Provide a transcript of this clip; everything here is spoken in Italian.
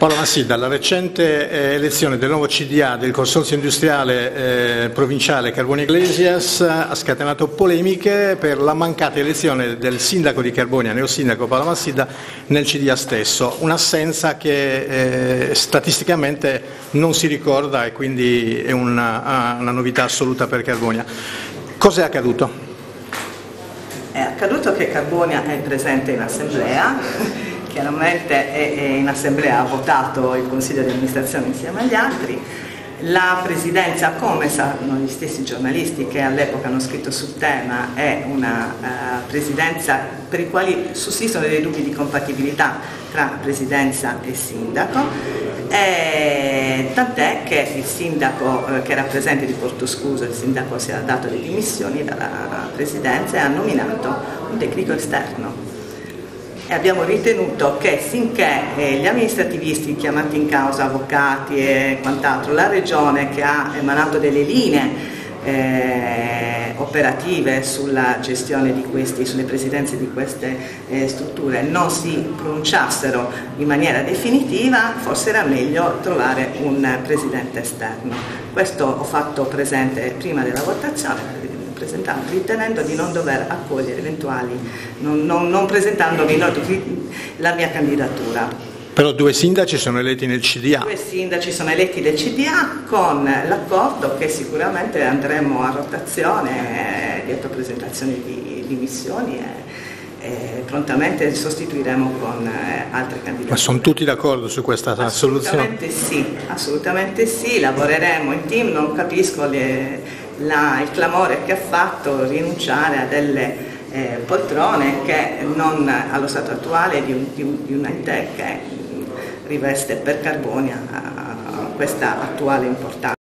Paolo Massidda, la recente elezione del nuovo CDA del Consorzio Industriale Provinciale Carbonia Iglesias ha scatenato polemiche per la mancata elezione del sindaco di Carbonia, neosindaco Paolo Massidda, nel CDA stesso, un'assenza che statisticamente non si ricorda e quindi è una novità assoluta per Carbonia. Cos'è accaduto? È accaduto che Carbonia è presente in assemblea. Chiaramente in assemblea ha votato il consiglio di amministrazione insieme agli altri. La presidenza, come sanno gli stessi giornalisti che all'epoca hanno scritto sul tema, è una presidenza per i quali sussistono dei dubbi di compatibilità tra presidenza e sindaco, tant'è che il sindaco che era presente di Portoscuso, il sindaco si era dato le dimissioni dalla presidenza e ha nominato un tecnico esterno. E abbiamo ritenuto che finché gli amministrativisti chiamati in causa, avvocati e quant'altro, la Regione che ha emanato delle linee operative sulla gestione di sulle presidenze di queste strutture non si pronunciassero in maniera definitiva, forse era meglio trovare un presidente esterno. Questo ho fatto presente prima della votazione, ritenendo di non dover accogliere eventuali, non presentandomi la mia candidatura. Però due sindaci sono eletti nel CDA. Due sindaci sono eletti nel CDA con l'accordo che sicuramente andremo a rotazione dietro presentazione di dimissioni e prontamente sostituiremo con altre candidature. Ma sono tutti d'accordo su questa soluzione? Assolutamente sì, lavoreremo in team, non capisco il clamore che ha fatto rinunciare a delle poltrone che non allo stato attuale di un ente che riveste per Carbonia questa attuale importanza.